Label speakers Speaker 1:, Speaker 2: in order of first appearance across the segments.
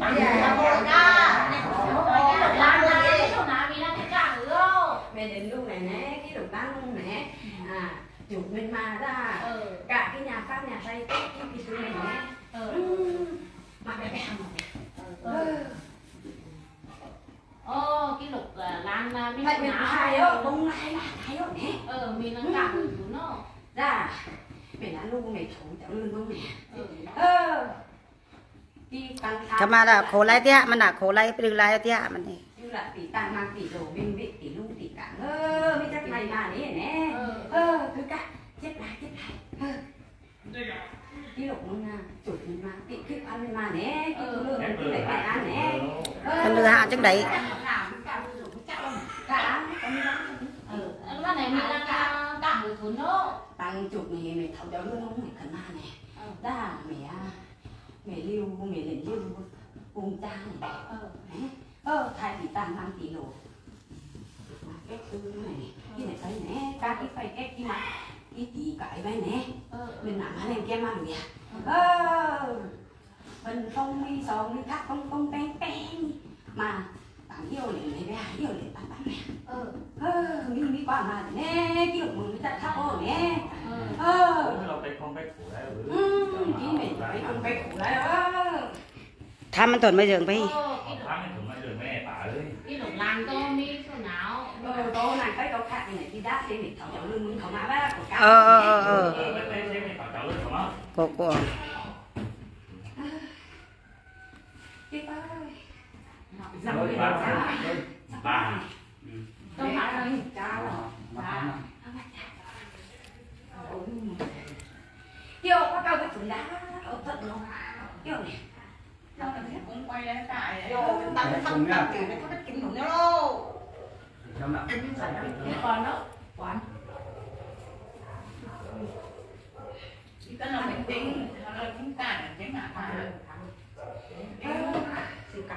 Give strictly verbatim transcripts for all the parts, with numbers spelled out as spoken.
Speaker 1: bằng là một ca làm là cái chỗ nào vì là cái cả nữa
Speaker 2: mẹ đến lúc này nè cái đồ bán luôn nè à chụp bên mà ra cả cái nhà pháp nhà tây cái cái cái thứ này nè mà cái cái
Speaker 1: ô cái lục lan mình
Speaker 2: mình hay đó bông lai là hay đó nè
Speaker 1: ờ mình đang cả người chú nó
Speaker 2: ra mẹ đã luôn mẹ thủ cháu luôn luôn nè ờ
Speaker 3: Kama là khổ lại tia, mình đã khổ lại bị lại tia mình này.
Speaker 2: Như là tỷ tàng mang tỷ đồ bên vị tỷ lu tỷ cả ơ mới chắc này mà đấy nè ơ cứ cả chết lại chết lại cái lục nó nga chụp mà tỷ cái ăn mà nè cái lương cái này phải ăn nè
Speaker 3: Mình đưa hạ trước đấy.
Speaker 2: cả
Speaker 1: ừ cái này mình đang cả người chú nó
Speaker 2: tăng chụp này mẹ thầu cháu luôn không mẹ khẩn ma này ra mẹ mẹ lưu mẹ liền lưu cùng cha này ơ thay vì tàng mang tỷ đồ cái thứ này cái này thấy nè các cái phải cái cái mà cái tỷ cái vậy nè mình nặng anh em kia mà được ơ mình không đi sòng đi cắt không không bén bén mà tặng yêu liền này bé yêu liền tặng tặng nè ơ ơ mình đi qua mà nè cái lúc mình chắc thắp ô nè ơ
Speaker 4: không phải khổ đấy
Speaker 2: cái này phải không phải khổ đấy ơ
Speaker 3: Tham mình tuần bây giờ phải.
Speaker 1: cái lục lan to mi số nào
Speaker 2: ờ cô này thấy cậu khác này đi đá thì mình thầu cháu lưng mình không má bác của cá
Speaker 3: Ờ ờ ờ ờ. Cô cô.
Speaker 2: Chị ơi.
Speaker 4: Rồi ba. Ba.
Speaker 2: Không phải là chào. Yêu có câu cái thùng đá ở thật nó. Yêu này. Đâu là biết cũng quay lên tại. Yêu tao không tao kiểu nó có cái kinh khủng đâu. Còn nó quán cái là mình tính là chúng ta là chính là siêu cay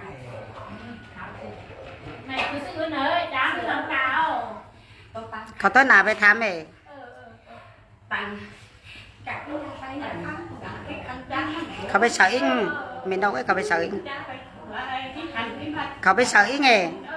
Speaker 1: mày cứ xưa nữa chán cứ làm cao
Speaker 3: เขาต้นหนาไปทำเอง
Speaker 2: bằng cả cái tay là khăn cả cái khăn trắng
Speaker 3: เขาไปเสยเมนดอกไอ้เขาไปเสยเขาไปเสยไง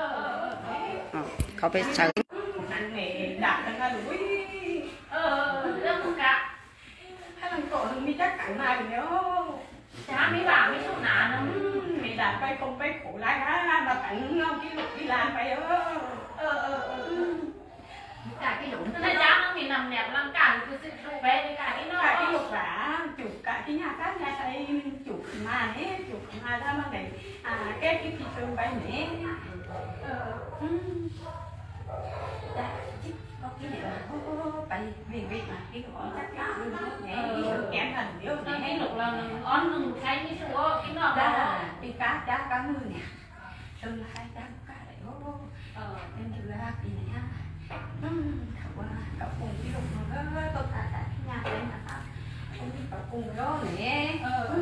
Speaker 3: เขาไปเสย
Speaker 2: anh mẹ đặt ra đuổi
Speaker 1: ờ rất cả
Speaker 2: hai lần cổ đừng đi chắc cạnh này nếu
Speaker 1: chán mấy bà mấy số nào nó
Speaker 2: mẹ đặt bay không bay khổ lái hả mà cạnh không cái lục đi làm bay ơ ơ ơ
Speaker 1: cả cái lũng nó chán nó mình nằm đẹp lắm cả cứ sự đu bé với cả cái nó
Speaker 2: cả cái lục là chụp cả cái nhà khác nhà xây chụp mà nè chụp mà ra mà này à cái cái thị trường bay nè ờ có cái này là tại vì việc mà cái con chắc chắn nhẹ kém thành yếu
Speaker 1: nó cái lục là on đừng thấy cái số cái nó
Speaker 2: ra cái cá cá cá ngư nè sơn là hai cá cá đấy ô ờ em chịu ra cái này ha cậu qua cậu cùng cái lục nó tôi thả tại cái nhà đây là sao không đi cậu cùng đó nè ờ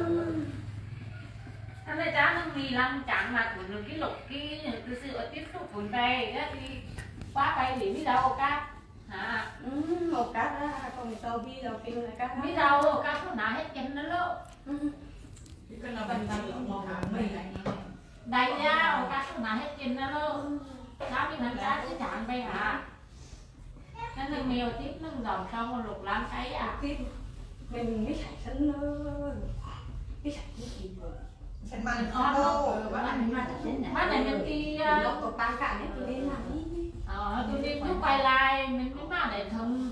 Speaker 1: nó lại chán nó vì làm chẳng mà của nó cái lục cái cái sự tiếp xúc với đây đó thì quá bay thì biết đâu cá hả
Speaker 2: một cá đó còn tàu bi đầu kêu là cá
Speaker 1: biết đâu cá số nào hết chân nó lỗ
Speaker 2: cái là bên tay một mình
Speaker 1: đây nha cá số nào hết chân nó lỗ đó thì nó cá cứ chẳng bay hả nó nâng mèo tiếp nâng dòng xong rồi lục làm cái à
Speaker 2: tiếp mình mới sạch sân cái sạch cái gì rồi sạch
Speaker 1: mình on đâu bác này mình đi
Speaker 2: lục của ba cả những cái làm đi
Speaker 1: ờ tôi đi cứ quay lại mình mới mà để thông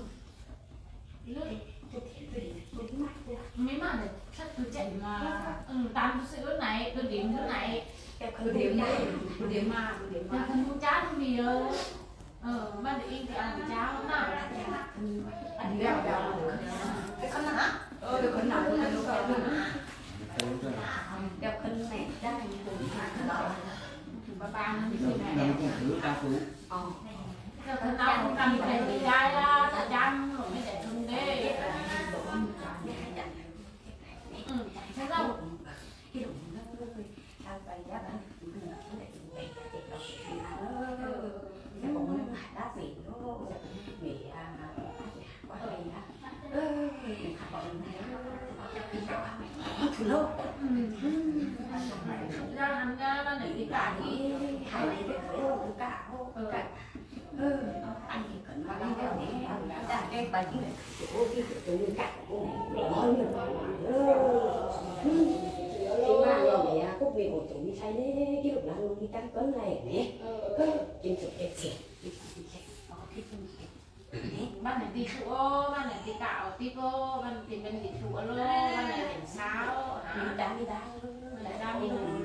Speaker 1: mấy mà để chắc tôi chạy mà ừ tám sữa này tôi điểm thứ này
Speaker 2: tôi điểm này tôi điểm mà tôi điểm mà
Speaker 1: thân muốn cháo không gì đâu ờ mà để in thì ăn cháo không nào
Speaker 2: anh đeo đeo cái con hả ờ cái con nào cũng là đeo khăn này ra thì cũng là ba ba năm mươi
Speaker 4: Ờ.
Speaker 1: thân nào cũng cầm cái gì ra ra ta chăm rồi mới để thân đi ừ thế đâu
Speaker 2: cái đồ nó sao vậy đó bạn cái bộ nó đá vị nó bị quá hay á mình học bọn này nó thử lô
Speaker 1: ra hắn ra ban này đi cả đi
Speaker 2: hai này biết với ông cả ô cả ừ anh thì cần mà đi theo thế anh đã ra cái bánh này chỗ cái chỗ cả ngon như chị mà nhà mẹ cúc mì của chúng đi say đấy cái lúc nào luôn đi cắn cấn này nè trên chỗ đẹp xịt
Speaker 1: ban này đi chỗ ban này đi cạo tí cô ban thì bên đi chỗ luôn ban này điểm sao
Speaker 2: mình đang đi đang
Speaker 1: lại ra đi luôn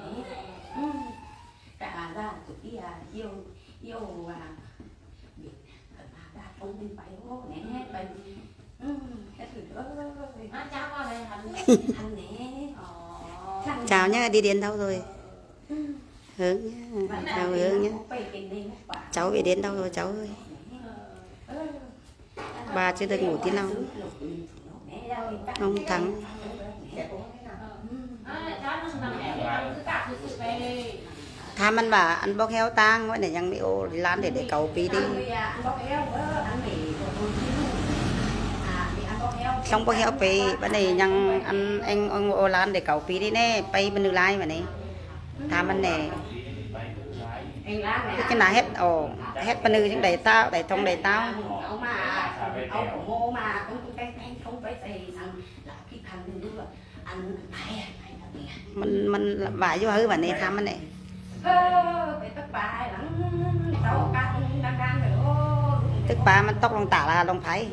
Speaker 2: cả ra tụi đi à yêu yêu à bị ra không đi phải hô nè bệnh cái thứ đó
Speaker 1: nó cháu qua đây hành
Speaker 2: hành nè
Speaker 5: chào nhá, đi đến đâu rồi? Hướng nhá, chào Hướng nhá. Cháu về đến đâu rồi cháu ơi? Bà chưa được ngủ tí nào. Ông Thắng. Tham ăn bà ăn bóc heo tang gọi để nhang bị ô lan để để cầu pi đi. Xong bóc heo pi bên này nhang ăn anh ông ô lan để cầu pi đi nè, pi bên lai mà này. Tham ăn nè. Cái nào hết ồ hết bên nữ những đầy tao đầy thông đầy tao.
Speaker 2: Ông mà ông của mô mà cũng cái cái không phải xài rằng là cái thằng nữa anh phải
Speaker 5: mình mình vải vô hư bản này tham anh này tức ba mình tóc lông tả là lông thái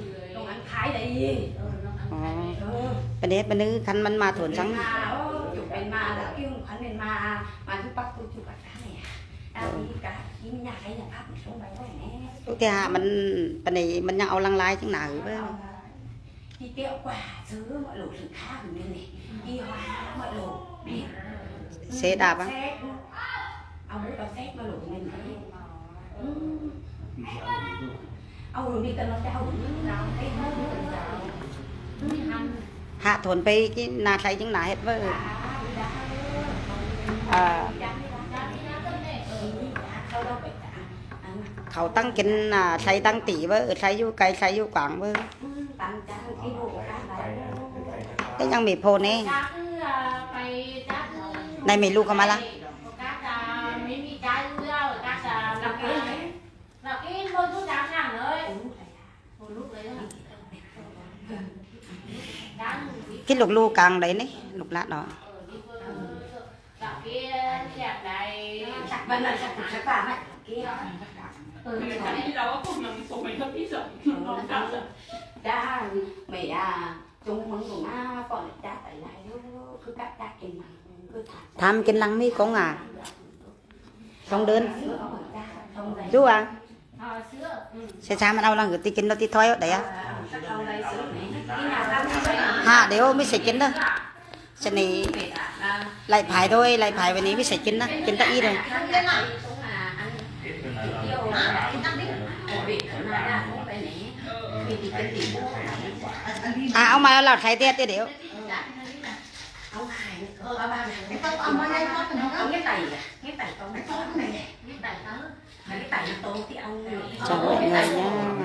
Speaker 5: bên đấy bên nữ khăn mình mà thuần trắng cái hạ mình bên này mình nhau lăng lai chẳng nào với
Speaker 2: đi kẹo quả sứ mọi lỗ sự khác của mình này đi hoa mọi lỗ
Speaker 5: xe đạp á
Speaker 2: ông ấy có xét mọi lỗ mình thấy ông đi cần nó trao
Speaker 5: hạ thuần pe cái na thấy chẳng nào hết với àเขาตั้งกินอ่าใช้ตั้งตีว่าใช้อยู่ไกลใช้อยู่กลางว่าก็ยังมีโพนี่ในมีลูกเข้ามาละcái lục lu càng đấy này lục lát đó
Speaker 2: Vâng là chắc chắc bà mẹ kia cha mẹ à chúng mừng của má còn cha tại lại cứ cắt cha kinh mà cứ
Speaker 5: tham kinh lăng mi con à không đơn chú à sẽ sao mà đâu là người ti kinh đâu ti thôi đấy à ha để ô mới sẽ kinh đó sẽ này lại phải thôi lại phải về này mới sẽ kinh đó kinh ta y rồi à ông mà là thay tiết điệu
Speaker 2: ông cái tẩy cái tẩy con cái con này cái tẩy tớ cái tẩy tô thì ông
Speaker 5: chào mọi người nha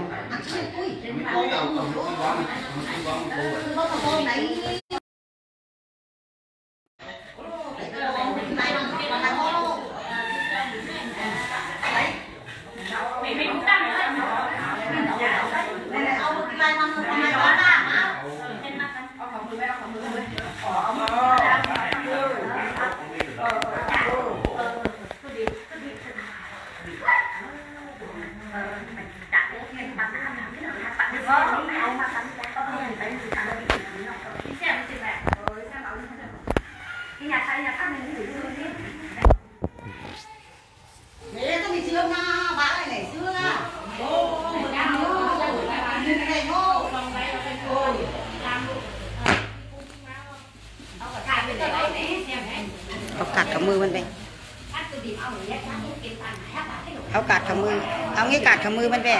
Speaker 5: เอากัดกับมือมันไปเอากัดกับมือเอางี้กัดกับมือมันไป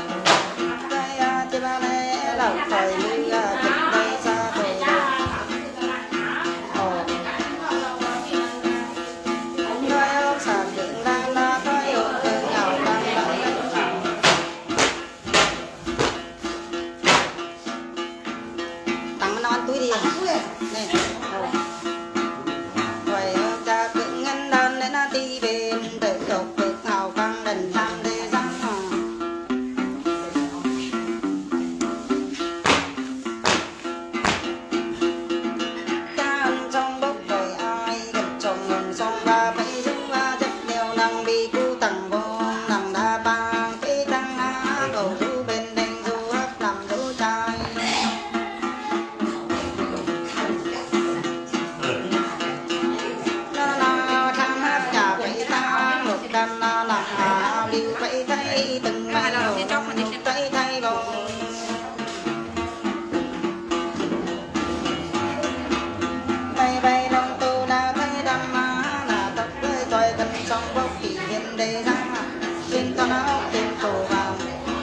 Speaker 5: เราคอยมือ này rồi cha cứ ngân đơn đến nó đi bên để độc được hào quang đền tham để răng cha ăn trong bốc rồi ai gần chồng ngừng xong ba mấy dung ba chất đều năng bị cu tầng vô nằm đa bang cái tăng á cầu du bên đành du hấp làm du trai đam na làm hà lưu vậy thấy từng mai đầu thấy thay bầu bay bay lòng tu đã thấy đam na là tập với tôi cần trong bốc kỷ hiện đề ra trên con áo trên cổ vào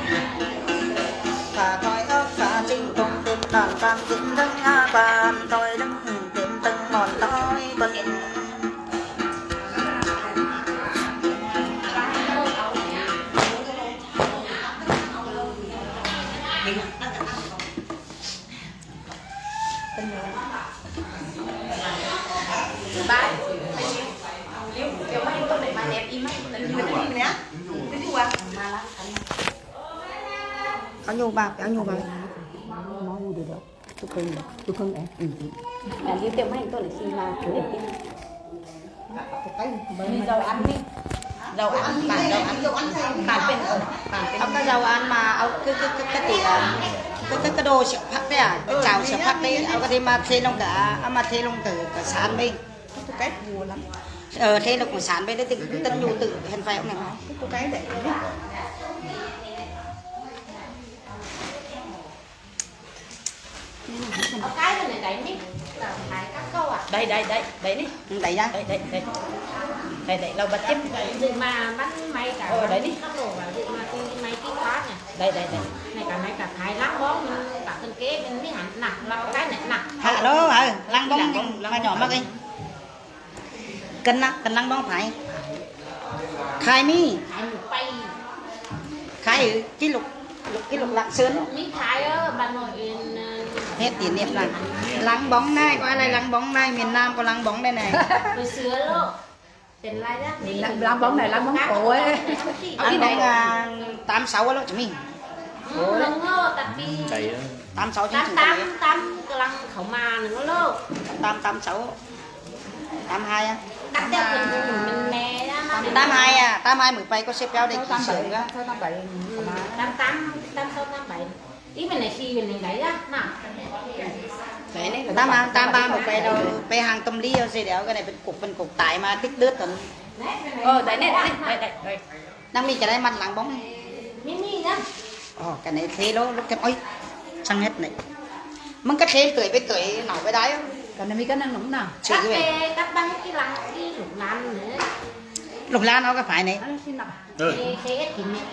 Speaker 5: cả thoi ốc cả trinh công tên đàn tam diễn đứng a bàn tôi đứng tìm từng mòn tối bận
Speaker 2: Bye. Nếu nếu mà tôi để mà đẹp im ấy, tôi đi đi nè. Tôi đi qua.
Speaker 5: áo nhu ba áo nhu ba nói nhu được đâu tôi không tôi không đấy
Speaker 2: Là nếu tiêu mấy tôi lại xin là chủ đẹp tim. Mình dầu ăn đi. Dầu ăn, bản dầu ăn, dầu ăn bản bên ở bản bên.
Speaker 5: ông cái dầu ăn mà ông cái cái cái cái tỷ là cái cái cái đồ sữa phát đấy à cái chảo sữa phát đấy ông có thể mà thêm lông cả mà thêm lông từ cả sán bên
Speaker 2: Tôi cái buồn lắm.
Speaker 5: ờ thêm lông của sán bên đấy thì tân nhu tự hiện phải ông này nói
Speaker 2: Tôi cái để
Speaker 1: Ở cái bên này đẩy đi là phải cắt câu à.
Speaker 2: đây đây đây đấy đi.
Speaker 5: đẩy ra
Speaker 2: Đây đây đây. Đây đây lâu bật tiếp.
Speaker 1: Gì mà bánh may cả
Speaker 2: Ờ, đấy đi.
Speaker 1: cắt đồ và gì mà cái máy cái khóa nè.
Speaker 2: Đây đây đây.
Speaker 1: Này cả máy cả thái lắm bó mình cả thân kế bên cái hẳn nặng là cái này nặng.
Speaker 5: hạ đó hả lăng bóng mà nhỏ mắc đi cân nặng cân lăng bóng phải khai mi
Speaker 1: Thái một bay.
Speaker 5: khai cái lục lục cái lục lạng sơn
Speaker 1: Mỹ thái á bà nội
Speaker 5: hết tiền niệm là lăng bóng này có ai là lăng bóng này miền Nam có lăng bóng đây này
Speaker 1: hồi xưa lô. Tiền lai đó.
Speaker 2: Lăng bóng này lăng bóng cổ ấy.
Speaker 5: lăng bóng là tám sáu đó chúng mình
Speaker 1: Ừ, lưng lô tập đi.
Speaker 4: Đầy
Speaker 5: tám sáu
Speaker 1: Tám
Speaker 5: chín
Speaker 1: tám tám cái lăng khẩu mà nữa lô.
Speaker 5: tám tám sáu tám hai á
Speaker 1: Đặt theo mình mình nè đó.
Speaker 5: tám hai à tám hai mười bảy có xếp béo đây kỹ sử á
Speaker 2: Tám bảy.
Speaker 1: Tám tám tám sáu tám bảy. Ý mình này khi mình này đấy á nào.
Speaker 2: Đấy này.
Speaker 5: tám ba tám ba một cái đâu về hàng tâm lý gì đéo cái nàyเป็นcụcเป็นcục tại mà tích đứt tuần
Speaker 2: Ờ đấy này đây đây đây đây.
Speaker 5: đangมีcái này mặt lăng bóng
Speaker 1: Mini đó.
Speaker 5: ồ cái này thế đó lúc cái ôi sang hết nàyมึงก็เทtuổiไปtuổiหน่อยไปได้
Speaker 2: Còn này mi cái năng nóng nào.
Speaker 5: chỉ
Speaker 1: Cắt
Speaker 5: cái
Speaker 1: về cắt băng cái lăng cái lục lan nữa.
Speaker 5: lục lan nó có phải này
Speaker 2: Nó xin nào.
Speaker 4: Ừ.
Speaker 1: Thế thế hết kỷ niệm.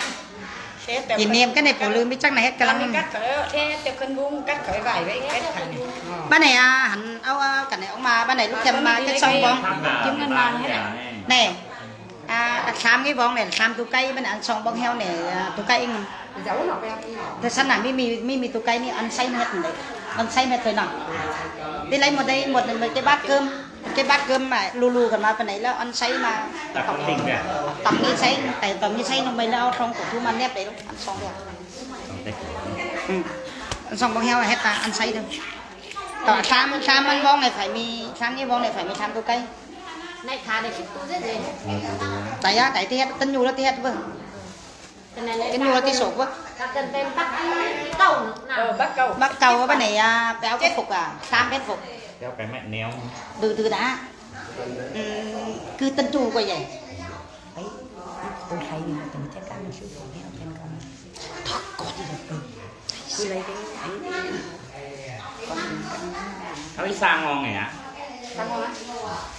Speaker 5: kỷ niệm cái này phụ lương biết chắc này hết cái lăng
Speaker 2: Cắt khởi thế tiêu cân vuông cắt khởi vải với cái khởi này.
Speaker 5: ban này à hẳn ông cái này ông mà ban này lúc thêm mà cái xong bóng
Speaker 2: Chứng ngân vàng hết này.
Speaker 5: nè à xăm cái bóng này xăm tu cây bên ăn xong bóng heo này tu cây
Speaker 2: Giấu nó về.
Speaker 5: thế sẵn là mi mi mi mi tu cây này ăn xay hết đấy ăn xay hết rồi nào đi lấy một đây một một cái bát cơm cái bát cơm mà lu lu còn mà bên này là ăn xay mà
Speaker 4: Đặt con tình kìa.
Speaker 5: tầm như xay tại tầm như xay nó mới là trong cổ thu mà nếp đấy đâu ăn xong rồi ừ. Ăn xong bóng heo là hết ta ăn xay thôi tỏ sam sam ăn bóng này phải mi sam cái bóng này phải mi sam tu cây
Speaker 1: Này thà để chích tôi rất gì.
Speaker 5: tại á tại thì hết tân nhu là thì hết vâng
Speaker 1: Cái này
Speaker 5: cái nhu là thì sổ vâng
Speaker 1: ta cần thêm bắt cái cầu nữa
Speaker 2: Ờ
Speaker 1: nào.
Speaker 2: bắt cầu.
Speaker 5: bắt cầu ở bên này à, béo cái phục à sam cái phục
Speaker 4: Theo cái mẹ néo.
Speaker 5: từ từ đã ừ, cứ tân nhu coi vậy
Speaker 2: Đấy. Tôi thấy mình từng chết cả một số tiền heo trên con.
Speaker 5: thật có gì được
Speaker 2: Cứ lấy cái ấy.
Speaker 4: Nó đi sang ngon này ạ.
Speaker 2: Sao ngon á?